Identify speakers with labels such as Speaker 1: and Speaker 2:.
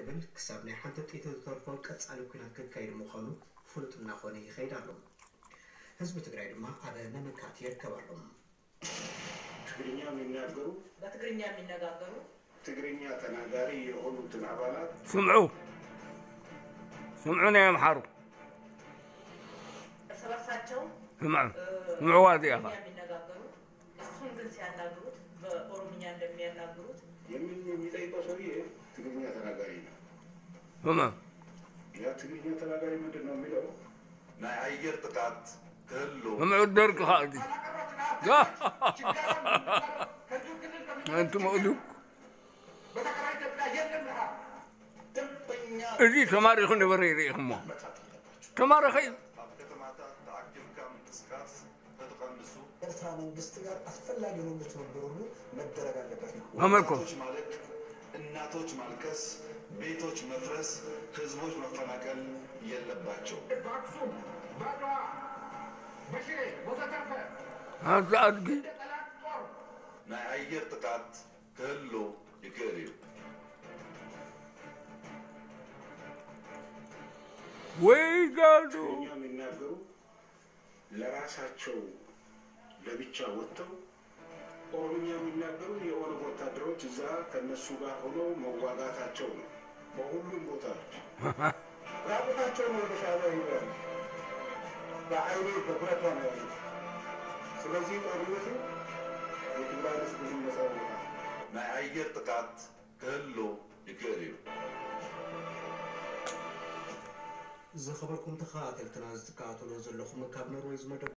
Speaker 1: ክብል ክሳብናይ ሓንቲ ጥይት ተርፎ ቀጻሊ ኩናት ከካይድ ምዃኑ ፍሉጥ እናኾነ ይኸይድ ኣሎ ህዝቢ ትግራይ ድማ አበ ነመካት ይርከባሉ
Speaker 2: ትግርኛ የሚናገሩ
Speaker 3: በትግርኛ የሚነጋገሩ
Speaker 2: ትግርኛ ተናጋሪ የሆኑትን አባላት
Speaker 4: سمعونا يا محارو
Speaker 3: ሰበርሳቸው
Speaker 4: سمعوا ዋዲ ያፋ
Speaker 3: እሱን ግን ሲያናግሩት በኦሮምኛ እንደሚያናግሩት
Speaker 2: የሚጠይቀው ሰውዬ ትግርኛ ተናጋሪ ነው ያ ትግርኛ ተናጋሪ ምንድን ነው የሚለው ናይ አየር ጥቃት ከሎ
Speaker 4: سمعوا الدرك خالدي انتم مقدوك እዚህ ተማሪ ሆነ በሬ ይኸሞ ተማሪ ኸይ
Speaker 5: ኤርትራ መንግስት ጋር አስፈላጊ ነው ልትነበሩ መደረግ አለበት ነው
Speaker 4: አመልኮች
Speaker 2: ማለት እናቶች ማልቀስ ቤቶች መፍረስ ህዝቦች መፈናቀል የለባቸው ባክሱም ባድዋ በሽሬ ወዘተርፈ
Speaker 4: አዛድግ
Speaker 2: ናይ አየር ጥቃት ከሎ ይከሪው
Speaker 4: ወይጋዱ
Speaker 2: የሚናገሩ ለራሳቸው ለብቻ ወጥተው ኦሮምኛ የሚናገሩ የኦሮሞ ወታደሮች እዛ ከነሱ ጋር ሆነው መዋጋታቸው ነው በሁሉም ቦታዎች ራቁታቸውን ወደ ሻዕቢያ ይሄዳሉ በአይኔ በኩረቷ ነው ያሉት ስለዚህ ጦርነቱ የትግራይ ህዝብ ብዙ መሰረት ናይ አየር ጥቃት ከሎ ይከሪው
Speaker 1: زخبركم تخاطر تنازل تكاتلو زلخم كاب نرويز مدب